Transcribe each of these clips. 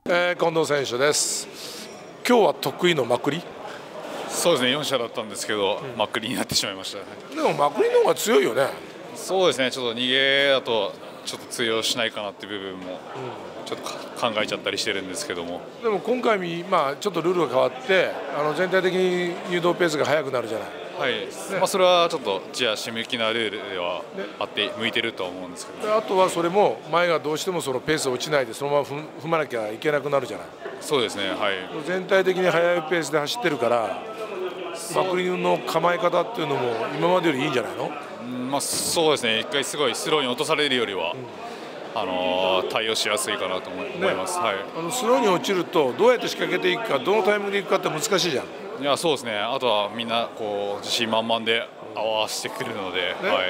近藤選手です。今日は得意のまくり。 そうですね、4社だったんですけど、まくりになってしまいました。 でもまくりの方が強いよね。 そうですね、ちょっと逃げだとちょっと通用しないかなっていう部分もちょっと考えちゃったりしてるんですけども。 でも今回ちょっとルールが変わって全体的に誘導ペースが速くなるじゃない。 はい、それはちょっと地足向きなルールではあって向いてるとは思うんですけど、 あとはそれも前がどうしてもそのペースが落ちないでそのまま踏まなきゃいけなくなるじゃない。 そうですね、はい、 全体的に速いペースで走ってるからまくりの構え方っていうのも今までよりいいんじゃないの。 そうですね、一回すごいスローに落とされるよりは、対応しやすいかなと思います、はい、 スローに落ちるとどうやって仕掛けていくかどのタイミングでいくかって難しいじゃん。 いや、そうですね、あとはみんなこう自信満々で合わせてくるので、はい、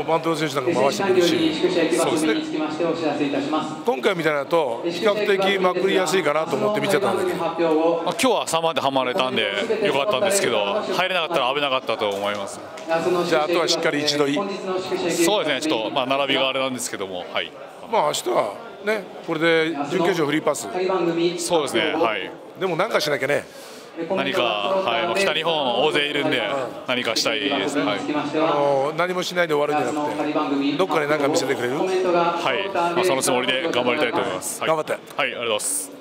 バントの選手なんか回してくるし、そうですね、今回みたいなと比較的まくりやすいかなと思って見てたんだけど、 今日は3番ではまれたんでよかったんですけど、入れなかったら危なかったと思います。 じゃああとはしっかり一度そうですね、ちょっと並びがあれなんですけども、はい、 明日はね、これで準決勝フリーパス。 そうですね、はい、 でも何かしなきゃね。 何か、はい、北日本大勢いるんで何かしたいです、はい、 何もしないで終わるんじゃなくてどっかで何か見せてくれる。 はい、そのつもりで頑張りたいと思います。 頑張って。 はい、ありがとうございます。